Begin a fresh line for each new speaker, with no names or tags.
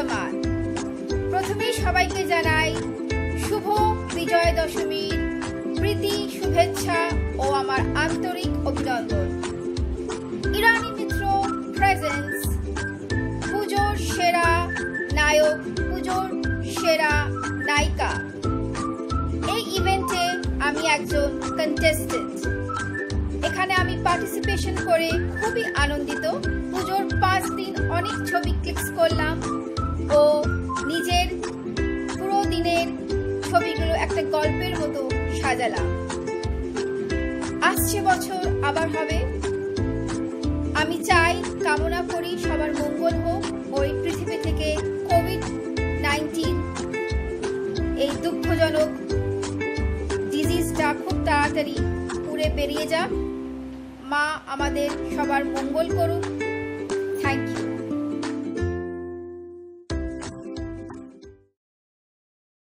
জামান। প্রথমেই সবাইকে জানাই শুভ বিজয় দশমীর প্রীতি শুভেচ্ছা ও আমার আন্তরিক অভিনন্দন। ইরানি মিত্র প্রেজেন্স পুজোর সেরা নায়ক পুজোর সেরা নায়িকা। এই ইভেন্টে আমি একজন কন্টেস্টেন্ট। এখানে আমি পার্টিসিপেশন করে খুবই আনন্দিত। পুজোর 5 দিন অনেক ছবি ক্লিকস করলাম ও নিজের পুরো দিনের ছবিগুলো একটা গল্পের মতো সাজালাম। আসছে বছর আবার হবে। আমি চাই, কামনা করি সবার মঙ্গল হোক, ওই পৃথিবী থেকে কোভিড-19 এই দুঃখজনক ডিজিজটা খুব তাড়াতাড়ি উড়ে বেরিয়ে যাক। মা আমাদের সবার মঙ্গল করুন।